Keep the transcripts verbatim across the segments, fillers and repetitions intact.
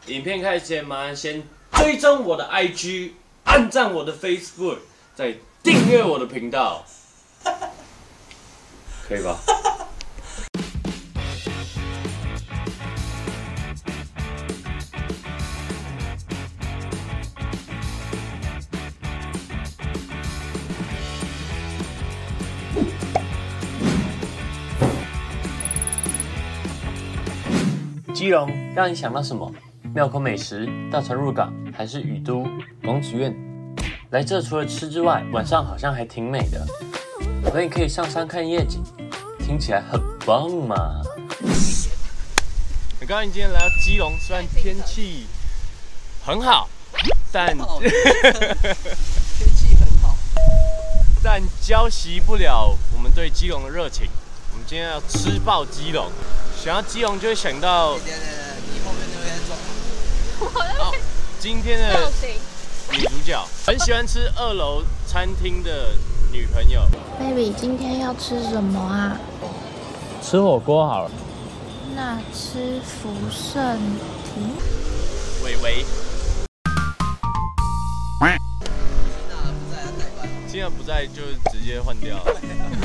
影片开始前，麻烦先追踪我的 I G， 按赞我的 Facebook， 再订阅我的频道，可以吧？基隆让你想到什么？庙口美食、大船入港，还是雨都公子院？来这除了吃之外，晚上好像还挺美的，所以可以上山看夜景，听起来很棒嘛！很高兴今天来到基隆，虽然天气很好，但天气很好， 但浇熄不了我们对基隆的热情。我们今天要吃爆基隆。想到基隆就会想到， 你后面那边撞。 好，今天的女主角很喜欢吃二楼餐厅的女朋友。 Baby， 今天要吃什么啊？ 吃火锅好了。 那吃福盛亭。 伟伟。现在不在就直接换掉了。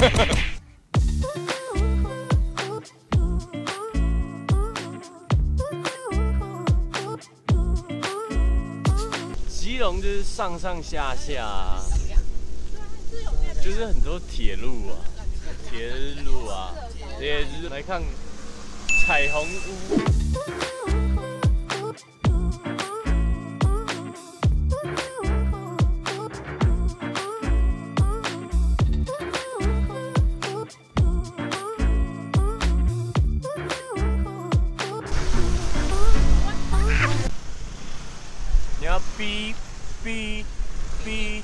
基隆就是上上下下、啊，就是很多铁路啊，铁路啊，这些就是来看彩虹屋。你要哔哔哔。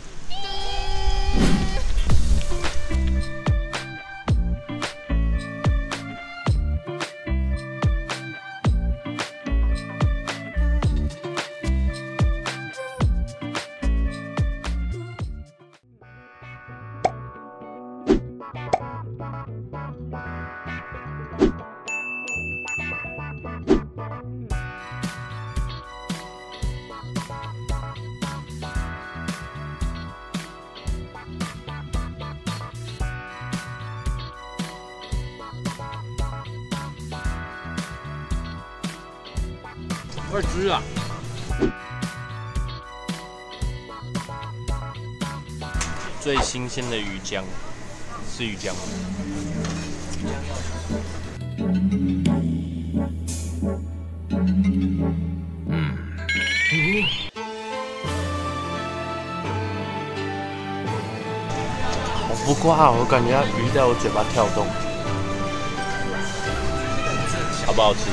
二只啊！最新鲜的鱼浆是鱼浆吗？嗯。好不挂，我感觉它鱼在我嘴巴跳动。好不好吃？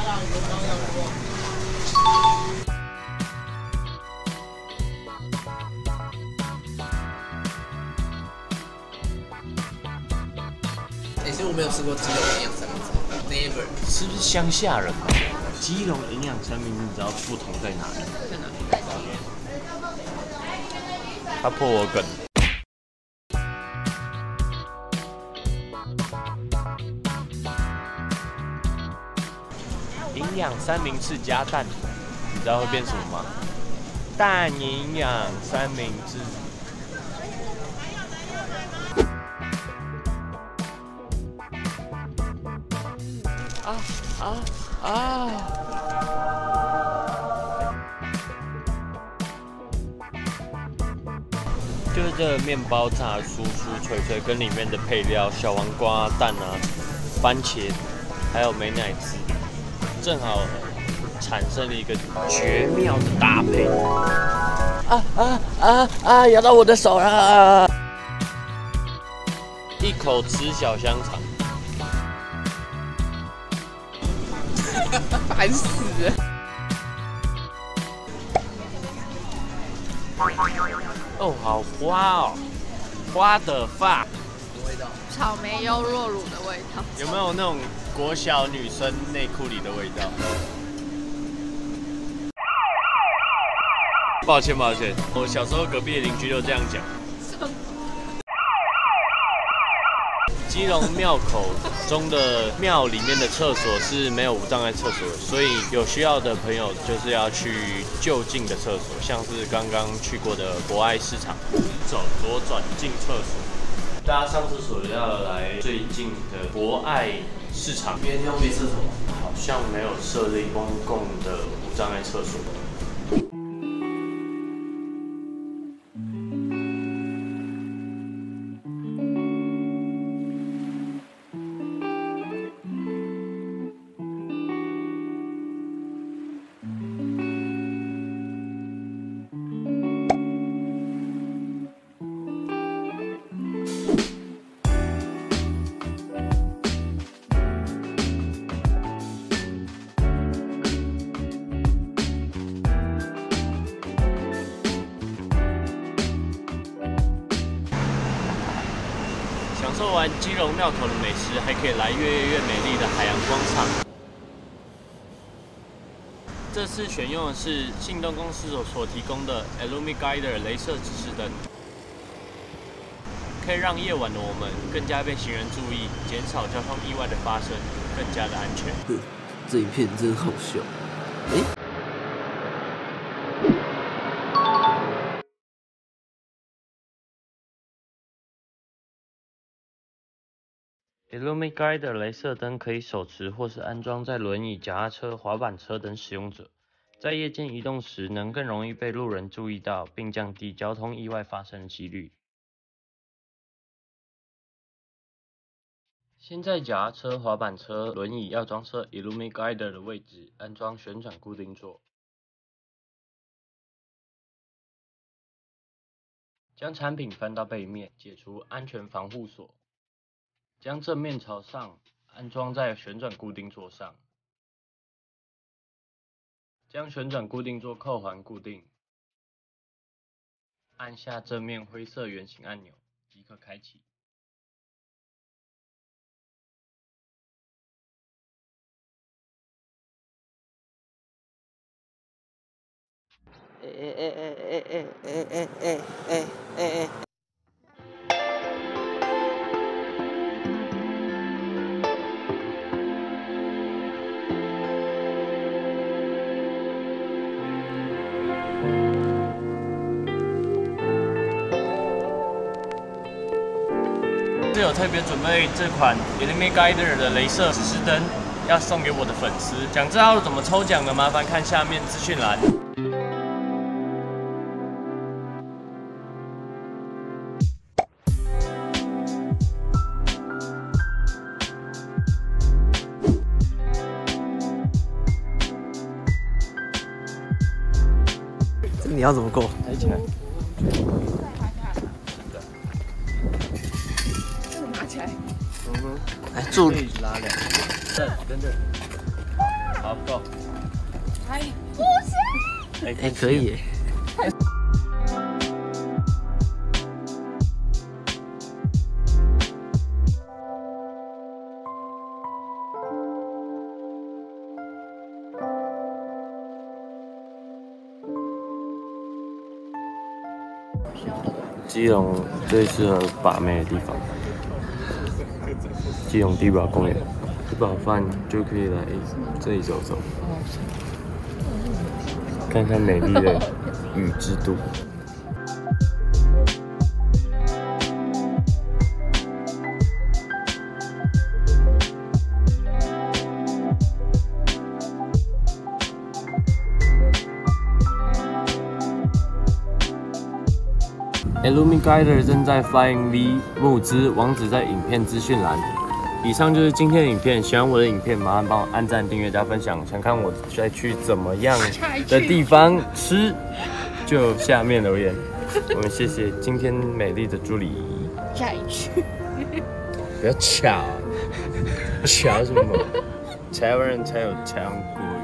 其实我没有吃过基隆营养三明治 ，never。 是不是乡下人？基隆营养三明治，你知道不同在哪里？ 在哪？ 他破我梗。营养三明治加蛋，你知道会变什么吗？蛋营养三明治。啊啊啊！就是这个面包炸得酥酥脆脆，跟里面的配料小黄瓜、蛋啊、番茄，还有美乃滋，正好产生了一个绝妙的搭配。啊啊啊啊！咬到我的手了！一口吃小香肠。 烦死了！ 哦，好花哦，花的发。 什么味道？ 草莓优酪乳的味道。 有没有那种国小女生内裤里的味道？抱歉抱歉，我小时候隔壁的邻居都这样讲。基基隆庙口中的庙里面的厕所是没有无障碍厕所的，所以有需要的朋友就是要去就近的厕所，像是刚刚去过的博爱市场，走左转进厕所。大家上厕所要来最近的博爱市场， 别的地方没厕所， 好像没有设立公共的无障碍厕所。享受完基隆庙口的美食，还可以来越越越美丽的海洋广场。这次选用的是信东公司所所提供的 Illumigator 雷射指示灯，可以让夜晚的我们更加被行人注意，减少交通意外的发生，更加的安全。 呵，这一片真好笑。哎。 Illumigator 雷射灯可以手持或是安装在轮椅、脚踏车、滑板车等使用者，在夜间移动时能更容易被路人注意到，并降低交通意外发生的几率。先在脚踏车、滑板车、轮椅要装设 Illumigator 的位置安装旋转固定座，将产品翻到背面，解除安全防护锁。将正面朝上安装在旋转固定座上，将旋转固定座扣环固定，按下正面灰色圆形按钮即可开启。 哎哎哎哎哎哎哎哎哎哎哎！ 是有特别准备这款 Illumigator 的雷射指示灯，要送给我的粉丝。想知道怎么抽奖的，麻烦看下面资讯栏。 这你要怎么过？ 抬起来。 来助力拉两个，等等等，好够。 哎，不行。 哎，可以耶。 基隆最适合把妹的地方。基隆地堡公园，吃饱饭就可以来这里走走，看看美丽的雨之都。Illumigator 正在 Flying V 募资，网址在影片资讯栏。以上就是今天的影片，喜欢我的影片，麻烦帮我按赞、订阅、加分享。想看我再去怎么样的地方吃，就下面留言。我们谢谢今天美丽的助理。 下一句。 不要抢，抢什么？台湾人才有讲国语。